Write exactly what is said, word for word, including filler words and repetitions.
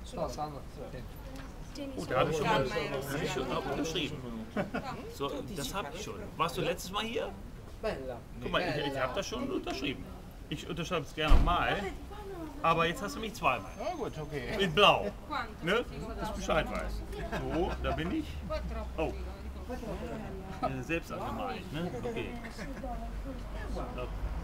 Gut, da habe ich schon mal hab ich schon unterschrieben. So, das habe ich schon. Warst du letztes Mal hier? Guck mal, ich, ich habe das schon unterschrieben. Ich unterschreibe es gerne nochmal. Aber jetzt hast du mich zweimal. Ja gut, okay. In Blau. Ne? Dass du Bescheid weißt. So, da bin ich. Oh. Äh, selbst angemalt, ne? Okay. So.